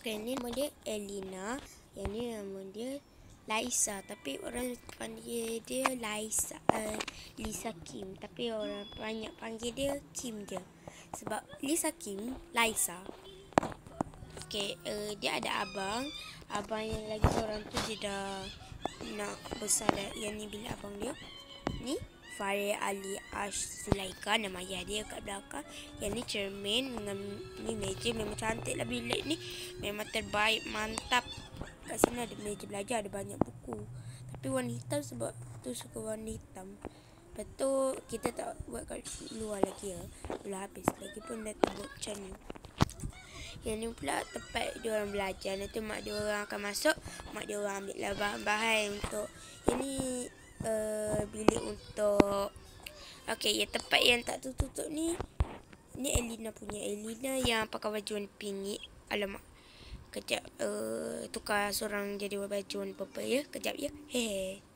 Yang ni nama dia Elina. Yang ni nama dia Laisa. Tapi orang panggil dia Lisa Kim. Tapi orang banyak panggil dia Kim je. Sebab Lisa Kim, Laisa. Okay, dia ada abang. Abang yang lagi seorang tu dia dah nak besar dah. Yang ni bilik abang dia. Ni Farid Ali Ash Zulaika, nama ayah dia kat belakang. Yang ni cermin dengan ni meja. Memang cantik lah bilik ni. Memang terbaik, mantap. Kat sini ada meja belajar, ada banyak buku. Tapi warna hitam sebab tu suka warna hitam. Lepas tu kita tak buat kat luar lagi ya. Belum habis lagi pun dah buat macam ni. Yang ni pula tempat dia orang belajar. Nanti mak dia orang akan masuk. Mak dia orang ambil lah bahan-bahan untuk. Yang ni bilik untuk. Okay, yang tempat yang tak tutup ni. Ni Elina punya. Elina yang pakai baju warna pink ni. Alamak. Kejap tukar seorang jadi baju warna purple ya. Kejap ya. Hehe.